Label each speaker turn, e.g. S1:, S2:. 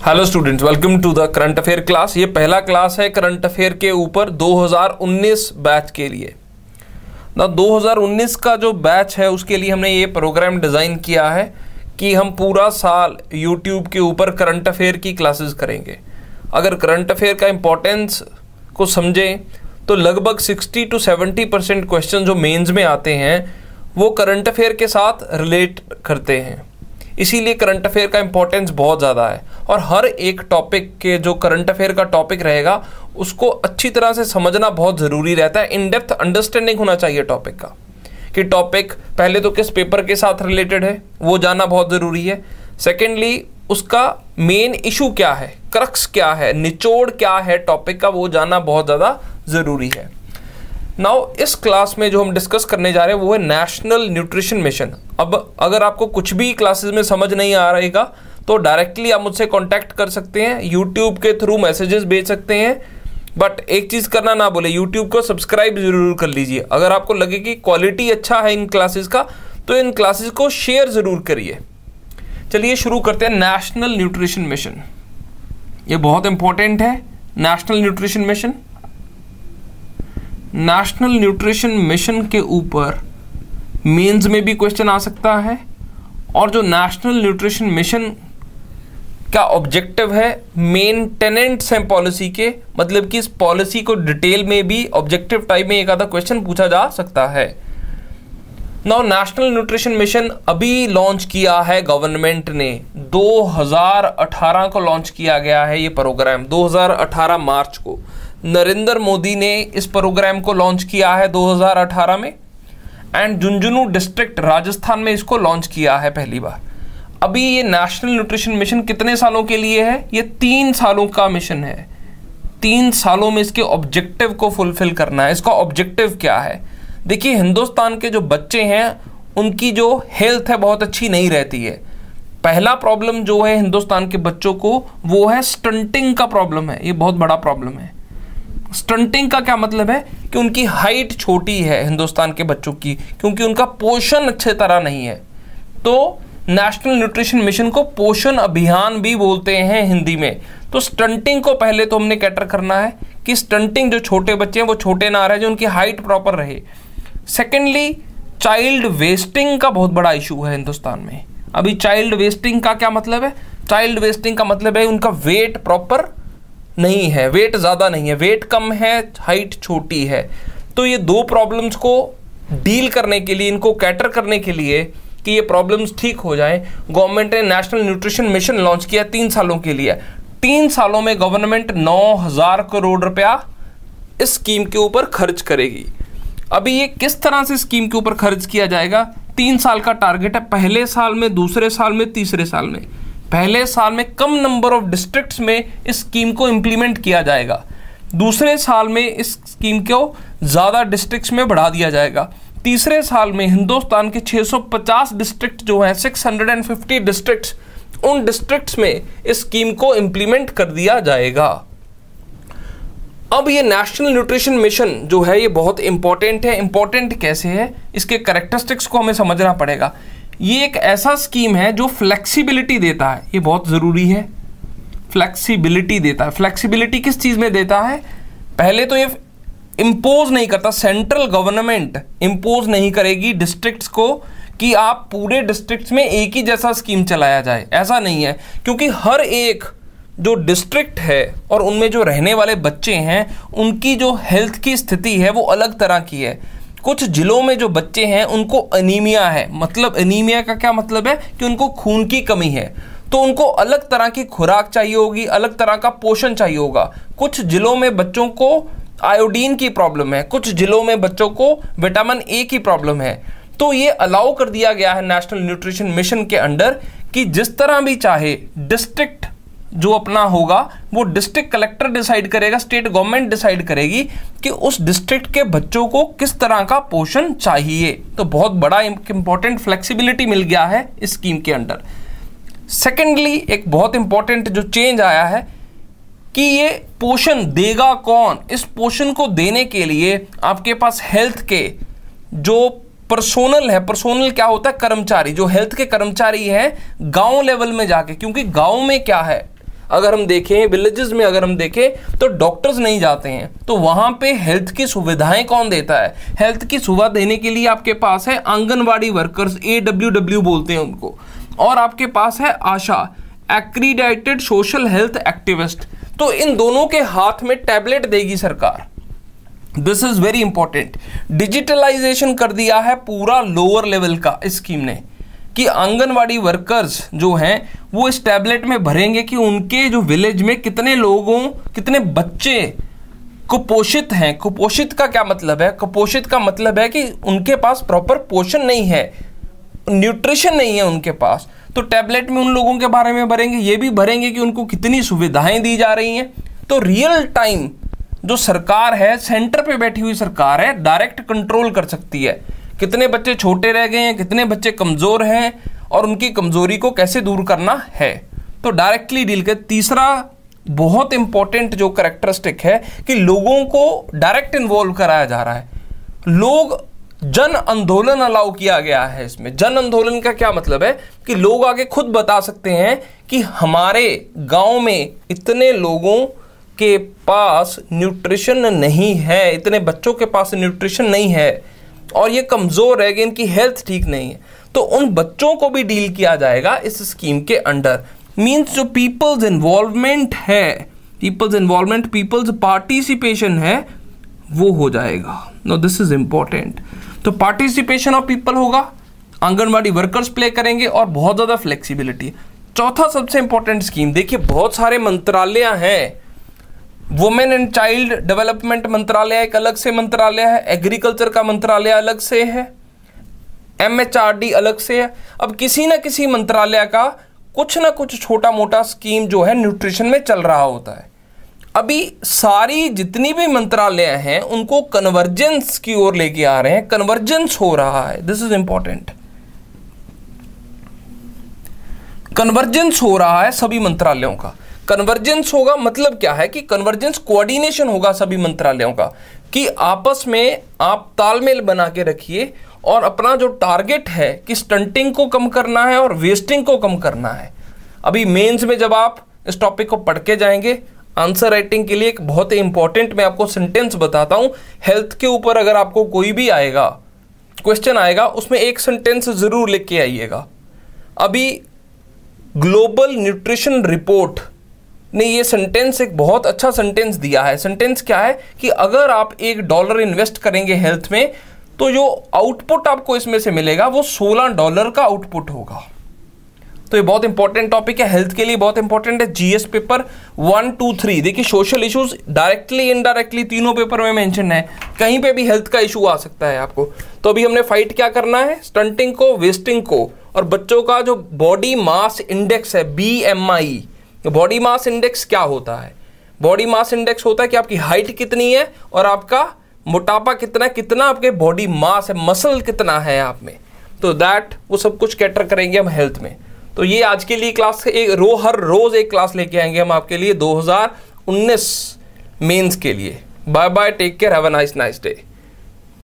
S1: Hello students, welcome to the current affair class. ये पहला class है करंट अफेयर के ऊपर 2019 बैच के लिए। ना 2019 का जो बैच है उसके लिए हमने ये प्रोग्राम डिज़ाइन किया है कि हम पूरा साल यूट्यूब के ऊपर करंट अफेयर की क्लासेस करेंगे। अगर करंट अफेयर का इम्पोर्टेंस को समझें तो लगभग 60 to 70% क्वेश्चन जो मेंस में आते हैं वो करंट अफेयर के साथ रिलेट करते हैं। इसीलिए करंट अफेयर का इम्पोर्टेंस बहुत ज़्यादा है और हर एक टॉपिक के जो करंट अफेयर का टॉपिक रहेगा उसको अच्छी तरह से समझना बहुत ज़रूरी रहता है। इन डेप्थ अंडरस्टैंडिंग होना चाहिए टॉपिक का, कि टॉपिक पहले तो किस पेपर के साथ रिलेटेड है वो जानना बहुत ज़रूरी है। सेकेंडली उसका मेन इशू क्या है, क्रक्स क्या है, निचोड़ क्या है टॉपिक का, वो जानना बहुत ज़्यादा ज़रूरी है। नाउ इस क्लास में जो हम डिस्कस करने जा रहे हैं वो है नेशनल न्यूट्रिशन मिशन। अब अगर आपको कुछ भी क्लासेस में समझ नहीं आ रहेगा तो डायरेक्टली आप मुझसे कांटेक्ट कर सकते हैं, यूट्यूब के थ्रू मैसेजेस भेज सकते हैं। बट एक चीज़ करना ना बोले, यूट्यूब को सब्सक्राइब जरूर कर लीजिए। अगर आपको लगे कि क्वालिटी अच्छा है इन क्लासेस का तो इन क्लासेस को शेयर ज़रूर करिए। चलिए शुरू करते हैं। नेशनल न्यूट्रिशन मिशन, ये बहुत इंपॉर्टेंट है। National nutrition mission, national nutrition mission के ऊपर मेंस में भी क्वेश्चन आ सकता है। और जो नेशनल न्यूट्रिशन मिशन का ऑब्जेक्टिव है, मेंटेनेंस है पॉलिसी के, मतलब कि इस पॉलिसी को डिटेल में भी ऑब्जेक्टिव टाइप में एक आधा क्वेश्चन पूछा जा सकता है। नाउ नेशनल न्यूट्रिशन मिशन अभी लॉन्च किया है गवर्नमेंट ने, 2018 को लॉन्च किया गया है ये प्रोग्राम। 2018 मार्च को नरेंद्र मोदी ने इस प्रोग्राम को लॉन्च किया है 2018 में। एंड झुंझुनू डिस्ट्रिक्ट राजस्थान में इसको लॉन्च किया है पहली बार। अभी ये नेशनल न्यूट्रिशन मिशन कितने सालों के लिए है? ये 3 सालों का मिशन है। 3 सालों में इसके ऑब्जेक्टिव को फुलफिल करना है। इसका ऑब्जेक्टिव क्या है? देखिए, हिंदुस्तान के जो बच्चे हैं उनकी जो हेल्थ है बहुत अच्छी नहीं रहती है। पहला प्रॉब्लम जो है हिंदुस्तान के बच्चों को वो है स्टंटिंग का प्रॉब्लम है। ये बहुत बड़ा प्रॉब्लम है। स्टंटिंग का क्या मतलब है कि उनकी हाइट छोटी है हिंदुस्तान के बच्चों की, क्योंकि उनका पोषण अच्छे तरह नहीं है। तो नेशनल न्यूट्रिशन मिशन को पोषण अभियान भी बोलते हैं हिंदी में। तो स्टंटिंग को पहले तो हमने कैटर करना है कि स्टंटिंग जो छोटे बच्चे हैं वो छोटे ना रहे, जो उनकी हाइट प्रॉपर रहे। सेकेंडली चाइल्ड वेस्टिंग का बहुत बड़ा इशू है हिंदुस्तान में। अभी चाइल्ड वेस्टिंग का क्या मतलब है? चाइल्ड वेस्टिंग का मतलब है उनका वेट प्रॉपर नहीं है, वेट ज़्यादा नहीं है, वेट कम है, हाइट छोटी है। तो ये 2 प्रॉब्लम्स को डील करने के लिए, इनको कैटर करने के लिए कि ये प्रॉब्लम्स ठीक हो जाएं, गवर्नमेंट ने नेशनल न्यूट्रिशन मिशन लॉन्च किया 3 सालों के लिए। 3 सालों में गवर्नमेंट 9,000 करोड़ रुपया इस स्कीम के ऊपर खर्च करेगी। अभी ये किस तरह से स्कीम के ऊपर खर्च किया जाएगा? 3 साल का टारगेट है। पहले साल में, दूसरे साल में, तीसरे साल में। पहले साल में कम नंबर ऑफ डिस्ट्रिक्ट्स में इस स्कीम को इम्प्लीमेंट किया जाएगा। दूसरे साल में इस स्कीम को ज़्यादा डिस्ट्रिक्ट्स में बढ़ा दिया जाएगा। तीसरे साल में हिंदुस्तान के 650 डिस्ट्रिक्ट जो हैं, 650 डिस्ट्रिक्ट्स, उन डिस्ट्रिक्ट्स में इस स्कीम को इम्प्लीमेंट कर दिया जाएगा। अब ये नेशनल न्यूट्रिशन मिशन जो है ये बहुत इंपॉर्टेंट है। इंपॉर्टेंट कैसे है? इसके कैरेक्टरिस्टिक्स को हमें समझना पड़ेगा। ये एक ऐसा स्कीम है जो फ्लेक्सिबिलिटी देता है, ये बहुत ज़रूरी है। फ्लेक्सिबिलिटी देता है। फ्लेक्सिबिलिटी किस चीज़ में देता है? पहले तो ये इम्पोज नहीं करता, सेंट्रल गवर्नमेंट इम्पोज नहीं करेगी डिस्ट्रिक्ट्स को कि आप पूरे डिस्ट्रिक्ट्स में एक ही जैसा स्कीम चलाया जाए, ऐसा नहीं है। क्योंकि हर एक जो डिस्ट्रिक्ट है और उनमें जो रहने वाले बच्चे हैं उनकी जो हेल्थ की स्थिति है वो अलग तरह की है। कुछ जिलों में जो बच्चे हैं उनको अनीमिया है, मतलब अनीमिया का क्या मतलब है कि उनको खून की कमी है, तो उनको अलग तरह की खुराक चाहिए होगी, अलग तरह का पोषण चाहिए होगा। कुछ जिलों में बच्चों को आयोडीन की प्रॉब्लम है, कुछ जिलों में बच्चों को विटामिन ए की प्रॉब्लम है। तो ये अलाउ कर दिया गया है नेशनल न्यूट्रिशन मिशन के अंडर कि जिस तरह भी चाहे डिस्ट्रिक्ट जो अपना होगा वो डिस्ट्रिक्ट कलेक्टर डिसाइड करेगा, स्टेट गवर्नमेंट डिसाइड करेगी कि उस डिस्ट्रिक्ट के बच्चों को किस तरह का पोषण चाहिए। तो बहुत बड़ा इंपॉर्टेंट फ्लेक्सिबिलिटी मिल गया है इस स्कीम के अंडर। सेकेंडली एक बहुत इंपॉर्टेंट जो चेंज आया है कि ये पोषण देगा कौन? इस पोषण को देने के लिए आपके पास हेल्थ के जो पर्सोनल है, पर्सोनल क्या होता है? कर्मचारी, जो हेल्थ के कर्मचारी हैं गांव लेवल में जाके, क्योंकि गांव में क्या है, अगर हम देखें, विलेजेस में अगर हम देखें तो डॉक्टर्स नहीं जाते हैं, तो वहां पे हेल्थ की सुविधाएं कौन देता है? हेल्थ की सुविधा देने के लिए आपके पास है आंगनवाड़ी वर्कर्स, AWW बोलते हैं उनको, और आपके पास है ASHA, accredited social health activist. तो इन दोनों के हाथ में टैबलेट देगी सरकार। This is very important. Digitalization कर दिया है पूरा लोअर लेवल का इस स्कीम ने, कि आंगनवाड़ी वर्कर्स जो हैं वो इस टैबलेट में भरेंगे कि उनके जो विलेज में कितने लोगों, कितने बच्चे कुपोषित हैं। कुपोषित का क्या मतलब है? कुपोषित का मतलब है कि उनके पास प्रॉपर पोषण नहीं है, न्यूट्रिशन नहीं है उनके पास। तो टैबलेट में उन लोगों के बारे में भरेंगे, ये भी भरेंगे कि उनको कितनी सुविधाएं दी जा रही हैं। तो रियल टाइम जो सरकार है, सेंटर पे बैठी हुई सरकार है, डायरेक्ट कंट्रोल कर सकती है कितने बच्चे छोटे रह गए हैं, कितने बच्चे कमजोर हैं, और उनकी कमजोरी को कैसे दूर करना है। तो डायरेक्टली डील कर। तीसरा बहुत इंपॉर्टेंट जो कैरेक्टरिस्टिक है कि लोगों को डायरेक्ट इन्वॉल्व कराया जा रहा है। लोग जन आंदोलन अलाउ किया गया है इसमें। जन आंदोलन का क्या मतलब है? कि लोग आगे खुद बता सकते हैं कि हमारे गांव में इतने लोगों के पास न्यूट्रिशन नहीं है, इतने बच्चों के पास न्यूट्रिशन नहीं है, और ये कमजोर है कि इनकी हेल्थ ठीक नहीं है। तो उन बच्चों को भी डील किया जाएगा इस स्कीम के अंडर। मींस जो पीपल्स इन्वॉल्वमेंट है, पीपल्स इन्वॉल्वमेंट, पीपल्स पार्टिसिपेशन है, वो हो जाएगा। No, this is important. तो पार्टिसिपेशन ऑफ पीपल होगा, आंगनवाड़ी वर्कर्स प्ले करेंगे, और बहुत ज्यादा फ्लेक्सिबिलिटी। चौथा सबसे इंपॉर्टेंट स्कीम, देखिए बहुत सारे मंत्रालय हैं। वुमेन एंड चाइल्ड डेवलपमेंट मंत्रालय एक अलग से मंत्रालय है, एग्रीकल्चर का मंत्रालय अलग से है, MHRD अलग से है। अब किसी ना किसी मंत्रालय का कुछ ना कुछ छोटा मोटा स्कीम जो है न्यूट्रिशन में चल रहा होता है। अभी सारी जितनी भी मंत्रालय हैं उनको कन्वर्जेंस की ओर लेके आ रहे हैं, कन्वर्जेंस हो रहा है। This is important. कन्वर्जेंस हो रहा है सभी मंत्रालयों का। कन्वर्जेंस होगा मतलब क्या है? कि कन्वर्जेंस कोऑर्डिनेशन होगा सभी मंत्रालयों का, कि आपस में आप तालमेल बना के रखिए, और अपना जो टारगेट है कि स्टंटिंग को कम करना है और वेस्टिंग को कम करना है। अभी मेंस में जब आप इस टॉपिक को पढ़ के जाएंगे, आंसर राइटिंग के लिए एक बहुत ही इंपॉर्टेंट मैं आपको सेंटेंस बताता हूं। हेल्थ के ऊपर अगर आपको कोई भी आएगा, क्वेश्चन आएगा, उसमें एक सेंटेंस जरूर लिख के आइएगा। अभी ग्लोबल न्यूट्रिशन रिपोर्ट ने ये सेंटेंस एक बहुत अच्छा सेंटेंस दिया है। सेंटेंस क्या है? कि अगर आप $1 इन्वेस्ट करेंगे हेल्थ में, तो जो आउटपुट आपको इसमें से मिलेगा वो $16 का आउटपुट होगा। तो ये बहुत इंपॉर्टेंट टॉपिक है, हेल्थ के लिए बहुत इंपॉर्टेंट है। GS paper 1, 2, 3। देखिए सोशल इश्यूज डायरेक्टली इनडायरेक्टली तीनों पेपर में मेंशन है, कहीं पे भी हेल्थ का इशू आ सकता है आपको। तो अभी हमने फाइट क्या करना है? स्टंटिंग को, वेस्टिंग को, और बच्चों का जो बॉडी मास इंडेक्स है BMI। बॉडी मास इंडेक्स क्या होता है? बॉडी मास इंडेक्स होता है कि आपकी हाइट कितनी है और आपका मोटापा कितना, कितना आपके बॉडी मास है, मसल कितना है आप में। तो दैट वो सब कुछ कैटर करेंगे हम हेल्थ में। तो ये आज के लिए क्लास हर रोज एक क्लास लेके आएंगे हम आपके लिए 2019 मेंस के लिए। Bye bye, take care, have a nice day.